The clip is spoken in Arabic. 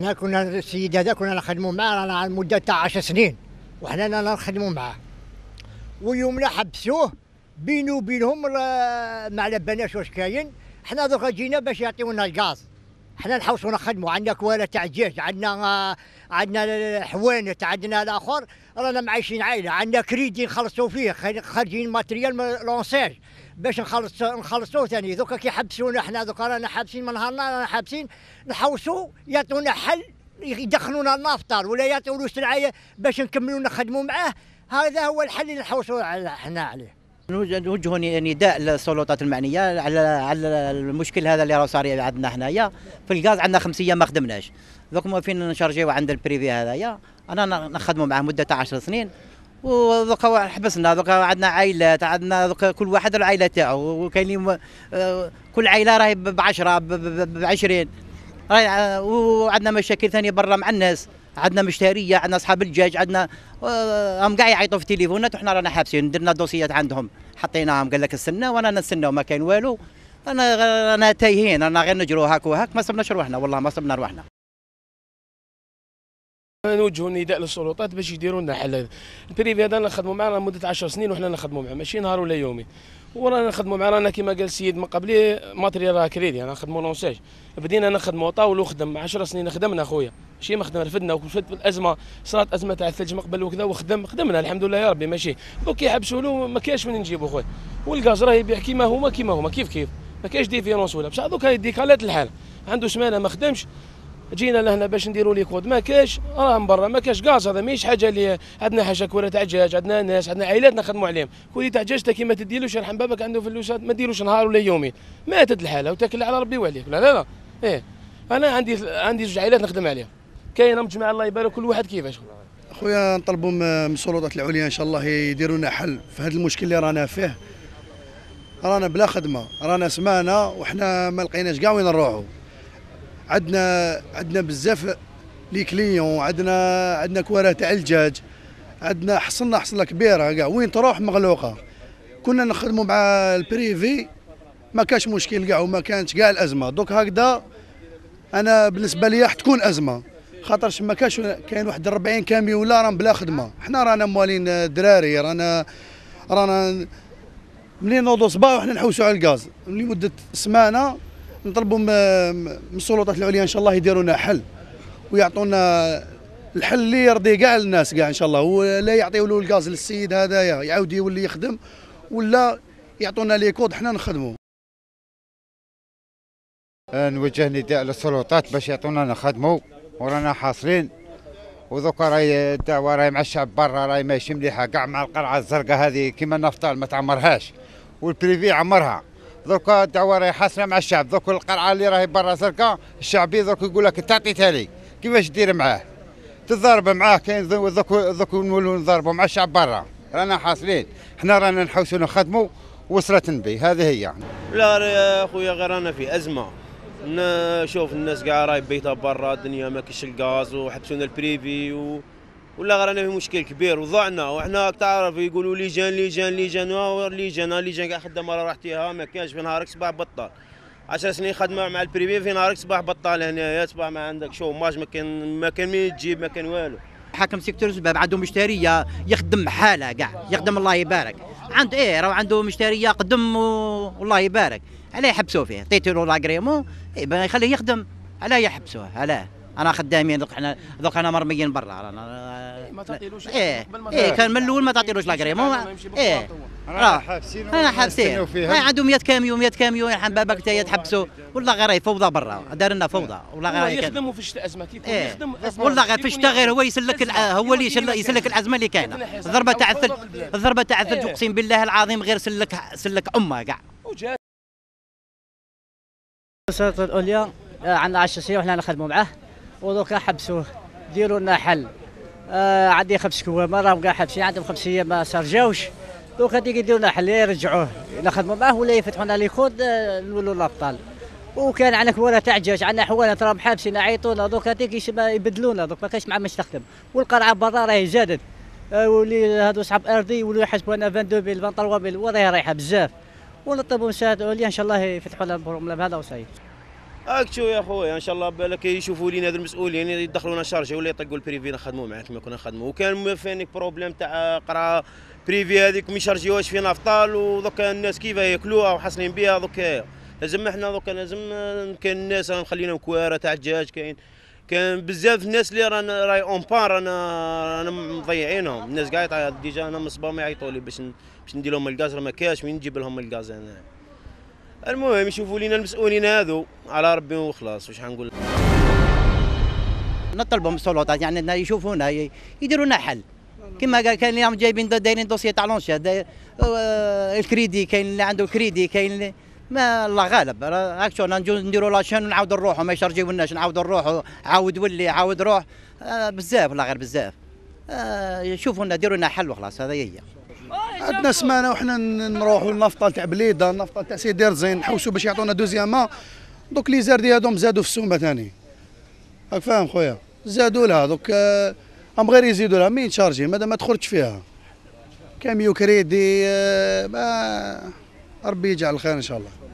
احنا كنا السيد هذا كنا نخدموا معاه رانا مده تاع 10 سنين وحنا نخدموا معاه، ويومنا حبسوه بينو وبينهم ما على بالناش واش كاين. حنا دوكا جينا باش يعطيونا الغاز، حنا نحوسوا نخدموا، عندنا كوالا تاع الدجاج، عندنا حوانت، عندنا الاخر رانا معايشين عائله، عندنا كريدي نخلصوا فيه، خارجين ماتريال لونساج باش نخلصوه ثاني. دوكا كي حبسونا حنا دوكا رانا حابسين من نهارنا رانا حابسين نحوسوا يعطونا حل، يدخلونا النافطار ولا يعطيونا سلعه باش نكملوا نخدموا معاه. هذا هو الحل اللي نحوسوا حنا عليه. نوجه نداء للسلطات المعنيه على المشكل هذا اللي راه صار عندنا حنايا في الغاز. عندنا 5 ايام ما خدمناش، دوك موافين نشارجيو عند البريفي هذايا، انا نخدموا معاه مده 10 سنين، ودوكا حبسنا. دوكا عندنا عائلات، عندنا دوكا كل واحد العائله تاعو، وكاينين كل عائله راهي ب10 ب20، وعندنا مشاكل ثانيه برا مع الناس، عندنا مشتريه، عندنا اصحاب الدجاج، عندنا هم كاع يعيطوا في التليفونات وحنا رانا حابسين. درنا دوسيات عندهم حطيناهم، قال لك استنى، وانا نستناو ما كاين والو. انا تايهين، انا غير نجروا هاك وهاك، ما صبناش روحنا، والله ما صبنا روحنا. نوجهوا نداء للسلطات باش يديروا لنا حل. البريفي هذا نخدموا معاه مده 10 سنين وحنا نخدموا معاه، ماشي نهار ولا يومي، ورانا نخدموا معاه. رانا كما قال السيد من قبلي ماتريال راه كريدي، انا نخدموا لونساج، بدينا نخدموا طاول وخدم 10 سنين خدمنا خويا، ماشي ما خدمنا، رفدنا وفد الازمه، صارت ازمه تاع الثلج من قبل وكذا، خدمنا الحمد لله يا ربي ماشي. دوك يحبسوا له ما كاينش من نجيبوا خويا، والغاز راه يبيع كيما هما كيف ما كاينش ديفيرونس ولا بصح. دوك يديك على الحال، عنده سمانه ما خدمش، جينا لهنا باش نديروا لي كود، ما كاش، راه من برا ما كاش غاز. هذا ماهيش حاجه اللي عندنا حاجه كوره تاع دجاج، عندنا ناس، عندنا عائلات نخدموا عليهم. كولي تاع دجاج كي ما تديلوش يرحم بابك عنده فلوسات، ما ديروش نهار ولا يومين، ماتت الحاله وتاكل على ربي وعليك. لا ايه، انا عندي 2 عائلات نخدم عليهم، كاينه مجمع الله يبارك كل واحد كيفاش. خويا نطلبوا من السلطات العليا ان شاء الله يديروا لنا حل في هذا المشكل اللي رانا فيه. رانا بلا خدمه، رانا سمانه وحنا ما لقيناش كاع وين نروحوا. عندنا بزاف لي كليون، عندنا كواره تاع الدجاج، عندنا حصلنا كبيره كاع، وين تروح مغلوقه. كنا نخدموا مع البريفي ما كاش مشكل كاع، وما كانتش كاع الازمه. دوك هكذا انا بالنسبه لي راح تكون ازمه، خاطرش ما كاش كاين واحد 40 كاميون راهم بلا خدمه. حنا رانا موالين الدراري، رانا منين نوضوا صباح وحنا نحوسوا على الغاز لمده سمانه. نطلبوا من السلطات العليا ان شاء الله يديروا لنا حل ويعطونا الحل اللي يرضي كاع الناس كاع ان شاء الله، ولا يعطيو له الغاز للسيد هذايا يعاود يولي يخدم، ولا يعطونا لي كود حنا نخدموا. نوجه نداء للسلطات باش يعطونا نخدموا ورانا حاصلين، ودوكا راهي الدعوه راهي مع الشعب برا راهي ماشي مليحه كاع، مع القلعه الزرقاء هذه كيما النفطال ما تعمرهاش والبريفي عمرها. دوكا الدعوه راهي حاصله مع الشعب، دوك القرعه اللي راهي برا زرقاء الشعبي دوك يقول لك انت عطيتها لي كيفاش دير معاه؟ تضارب معاه، كاين دوك نولوا نضربوا مع الشعب برا. رانا حاصلين، حنا رانا نحوسوا نخدموا وصلت نبي، هذه هي. لا يا خويا غير رانا في ازمه، نشوف الناس كاع راهي بيتها برا، الدنيا ما كاينش الغاز وحبسونا البريفي ولا غير رانا في مشكل كبير وضعنا. وحنا تعرف يقولوا ليجان كاع خدامه راه راحتيها، ما كانش في نهارك صباح بطال. 10 سنين خدمه مع البريفي، في نهارك صباح بطال هنايا، صباح ما عندك شوماج، ما كان مين تجيب، ما كان والو. حاكم سيكتور الشباب عنده مشتريه يخدم حاله كاع، يخدم الله يبارك، راه عنده مشتريه قدم والله يبارك. علاه يحبسوا فيه؟ عطيتوا له لاغريمون يخليه يخدم، علاه يحبسوه؟ علاه؟ انا خدامين دوك انا مرميين برا. ما تعطيلوش كان من الاول ما تعطيلوش لاغريمون. انا حابسين عنده 100 كاميون يرحم بابك انت تحبسوا، والله غير فوضى برا، دار لنا فوضى والله غير يخدموا في الشتاء ازمه كيف يخدم والله غير في الشتاء غير هو هو اللي يسلك الازمه اللي كاينه. الضربه تاع الثلج اقسم بالله العظيم غير سلك امه كاع. السلطات العليا عندنا 10 سنين وحنا نخدموا معاه، ودوكا حبسوه ديروا لنا حل. عندي 5 كوامه راهم كاع حابسين، عندهم 5 ايام ما سرجاوش. دوكا يديروا لنا حل، يرجعوه نخدموا معاه ولا يفتحوا لنا لي كود نولوا الابطال. وكان عندنا كوالا تاع دجاج، عندنا حوانت راهم حابسين عيطونا، دوكا يبدلونا، دوك ما كاينش مع باش تخدم. والقرعه برا راهي زادت، ولي هادو صحاب ارضي يولوا يحسبوا لنا 22 23 وراهي رايحه بزاف. ونطلبوا من السلطات العليا ان شاء الله يفتحوا لنا البروبليم هذا وصاي. هاك شو يا خويا ان شاء الله بالك يشوفوا لينا هذو المسؤولين يدخلونا شارجه ولا يطقوا البريفي نخدموا معاه كما كنا نخدموا. وكان فاني بروبليم تاع قرا بريفي هذيك ما يشارجيوهاش في نفطال ودوك الناس كيف ياكلوها وحاصلين بها. دوك لازم احنا دوك لازم كاين الناس نخلينا كواره تاع الدجاج. كان بزاف الناس اللي راي اون بار رانا مضيعينهم. الناس كاع ديجا انا من الصباح ما يعيطوا لي باش ندير لهم الغاز، راه ما كاش وين نجيب لهم الغاز انا. المهم يشوفوا لينا المسؤولين هذو على ربي وخلاص. واش حنقول نطلبوا من السلطات يعني يشوفونا يديروا لنا حل كما قال. كاين اللي جايبين دايرين دوسيه تاع لونشا الكريدي، كاين اللي عنده كريدي، كاين اللي ما الله غالب. هاك شو نديروا لاشين ونعاودوا نروحوا ما يشرجيوناش، نعاودوا نروحوا عاود ولي عاود روح. بزاف والله غير بزاف. شوفوا لنا ديروا لنا حل وخلاص. هذا هي. عندنا سمانه وحنا نروحوا للنفطه تاع بليده، النفطه تاع سيدي رزين، نحوسوا باش يعطونا دوزيام. دوك لي زاردي هذوم زادوا في السومه ثاني. راك فاهم خويا؟ زادوا لها دوك هم غير يزيدوا لها مين تشارجي مادام ما تخرجش فيها. كاميو كريدي ربي يجعل الخير ان شاء الله.